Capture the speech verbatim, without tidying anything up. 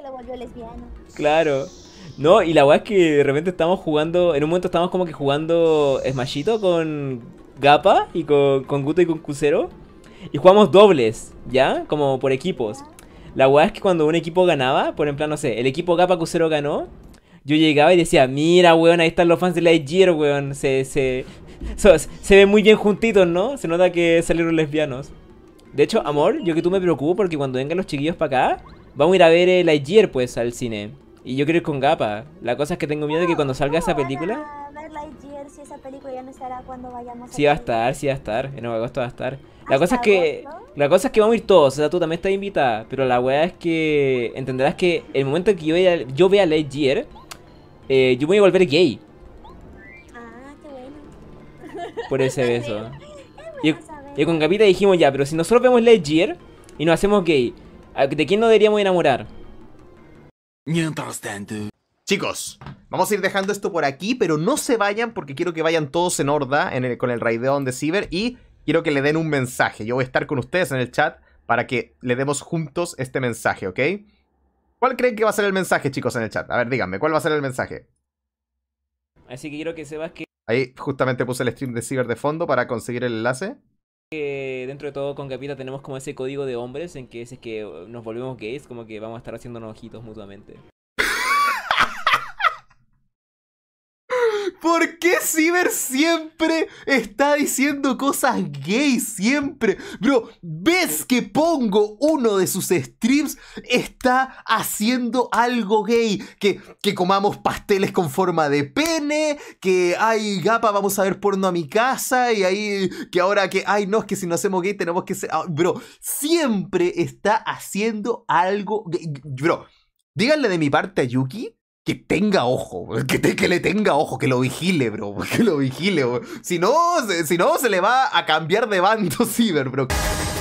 lo volvió lesbiano. Claro. No, y la weá es que de repente estamos jugando. En un momento estamos como que jugando Smashito con Gapa y con, con Guto y con Cusero. Y jugamos dobles, ¿ya? Como por equipos. La weá es que cuando un equipo ganaba, por ejemplo, no sé, el equipo Gapa Cusero ganó. Yo llegaba y decía, mira, weón, ahí están los fans de Lightyear, weón. Se, se, so- se ven muy bien juntitos, ¿no? Se nota que salieron lesbianos. De hecho, amor, yo que tú me preocupo porque cuando vengan los chiquillos para acá, vamos a ir a ver el Lightyear, pues, al cine. Y yo quiero ir con Gapa. La cosa es que tengo miedo de que cuando salga esa película... A ver Lightyear, si esa película ya no estará cuando vayamos Sí va a Chile. estar, sí va a estar. En Nueva Agosto va a estar. La ¿Hasta cosa es que... agosto? La cosa es que vamos a ir todos. O sea, tú también estás invitada. Pero la weá es que... Entenderás que el momento en que yo vea, yo vea Lightyear... Eh, yo me voy a volver gay. Ah, qué bueno. Por ese beso. Es Y, bueno saber. y con Capita dijimos ya, pero si nosotros vemos Lightyear y nos hacemos gay, ¿de quién nos deberíamos enamorar? Mientras tanto. Chicos, vamos a ir dejando esto por aquí, pero no se vayan porque quiero que vayan todos en horda en el, con el raideón de Ciber y quiero que le den un mensaje. Yo voy a estar con ustedes en el chat para que le demos juntos este mensaje, ¿ok? ¿Cuál creen que va a ser el mensaje, chicos, en el chat? A ver, díganme, ¿cuál va a ser el mensaje? Así que quiero que sepas que Ahí justamente puse el stream de Ciber de fondo para conseguir el enlace. eh, dentro de todo con Capita tenemos como ese código de hombres en que si es que nos volvemos gays, como que vamos a estar haciéndonos ojitos mutuamente. ¿Por qué Ciber siempre está diciendo cosas gay? Siempre. Bro, ¿ves que pongo uno de sus streams? Está haciendo algo gay. Que, que comamos pasteles con forma de pene. Que, ay, Gapa, vamos a ver porno a mi casa. Y ahí, que ahora que, ay, no, es que si no hacemos gay tenemos que ser... Ah, bro, siempre está haciendo algo gay. Bro, díganle de mi parte a Yuki que tenga ojo, que, te, que le tenga ojo, que lo vigile, bro, que lo vigile, bro. Si no, si no, se le va a cambiar de bando Ciber, bro.